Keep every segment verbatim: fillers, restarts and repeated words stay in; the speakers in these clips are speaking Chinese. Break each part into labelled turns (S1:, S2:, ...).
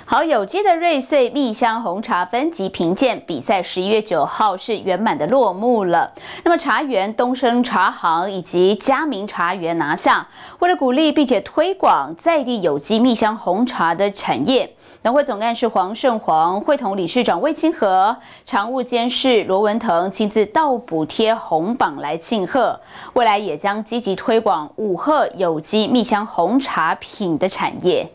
S1: 好，有机的瑞穗蜜香红茶分级评鉴比赛十一月九号是圆满的落幕了。那么茶园东升茶行以及嘉明茶园拿下。为了鼓励并且推广在地有机蜜香红茶的产业，农会总干事黄胜煌会同理事长魏清和、常务监事罗文腾亲自到府贴红榜来庆贺。未来也将积极推广五鹤有机蜜香红茶品的产业。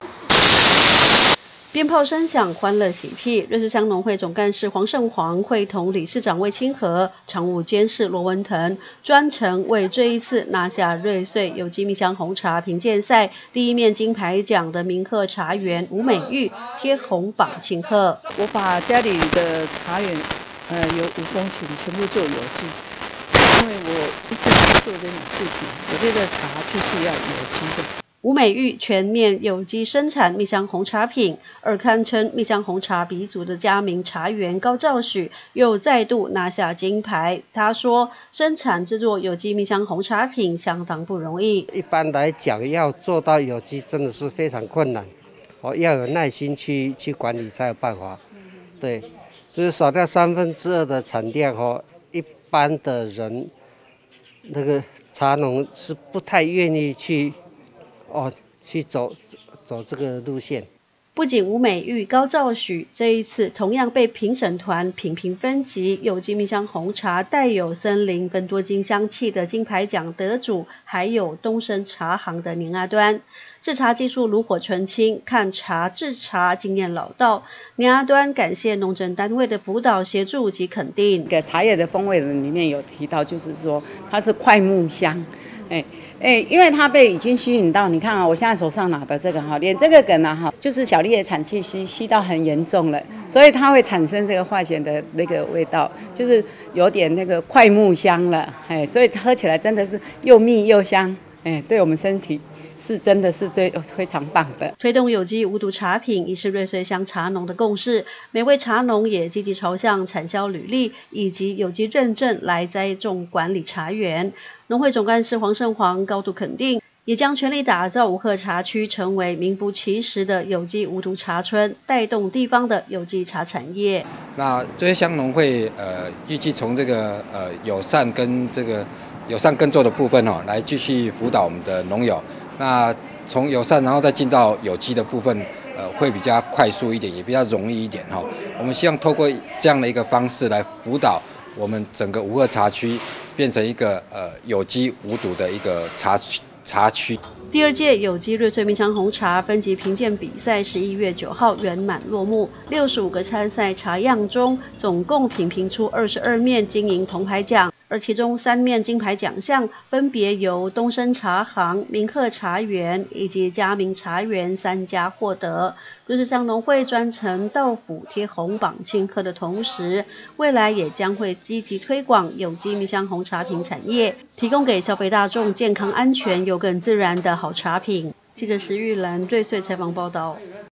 S2: 鞭炮声响，欢乐喜气。瑞穗乡农会总干事黄胜煌会同理事长魏清和、常务监事罗文腾，专程为这一次拿下瑞穗有机蜜香红茶评鉴赛第一面金牌奖的明鹤茶园吴美玉贴红榜庆贺。
S3: 我把家里的茶园，呃，有五公顷，全部做有机，是因为我一直在做这种事情。我觉得茶就是要有机的。
S2: 吴美玉全面有机生产蜜香红茶品，而堪称蜜香红茶鼻祖的嘉明茶园高兆许又再度拿下金牌。他说，生产制作有机蜜香红茶品相当不容易。
S4: 一般来讲，要做到有机真的是非常困难，哦，要有耐心去去管理才有办法。对，所以少掉三分之二的产量哦，一般的人那个茶农是不太愿意去。 哦，去走走这个路线。
S2: 不仅吴美玉、高兆许这一次同样被评审团评评分级，有机蜜香红茶带有森林芬多精香气的金牌奖得主，还有东升茶行的宁阿端。制茶技术炉火纯青，看茶制茶经验老道。宁阿端感谢农政单位的辅导协助及肯定。
S3: 个茶叶的风味里面有提到，就是说它是快木香，哎。 哎，因为它被已经吸引到，你看啊，我现在手上拿的这个哈，连这个梗啊哈，就是小粒的产气吸吸到很严重了，所以它会产生这个化学的那个味道，就是有点那个快木香了，哎，所以喝起来真的是又蜜又香，哎，对我们身体是真的是最非常棒的。
S2: 推动有机无毒茶品，已是瑞穗乡茶农的共识，每位茶农也积极朝向产销履历以及有机认证来栽种管理茶园。 农会总干事黄胜煌高度肯定，也将全力打造五鹤茶区成为名副其实的有机无毒茶村，带动地方的有机茶产业。
S5: 那这些乡农会呃预计从这个呃友善跟这个友善耕作的部分哦，来继续辅导我们的农友。那从友善然后再进到有机的部分，呃会比较快速一点，也比较容易一点哈。我们希望透过这样的一个方式来辅导。 我们整个五鹤茶区变成一个呃有机无毒的一个茶茶区。
S2: 第二届有机瑞穗蜜香红茶分级评鉴比赛十一月九号圆满落幕，六十五个参赛茶样中，总共评评出二十二面金银铜牌奖。 而其中三面金牌奖项分别由东升茶行、明鹤茶园以及嘉明茶园三家获得。瑞穗乡农会专程到府贴红榜庆贺的同时，未来也将会积极推广有机蜜香红茶品产业，提供给消费大众健康安全又更自然的好茶品。记者石玉兰瑞穗采访报道。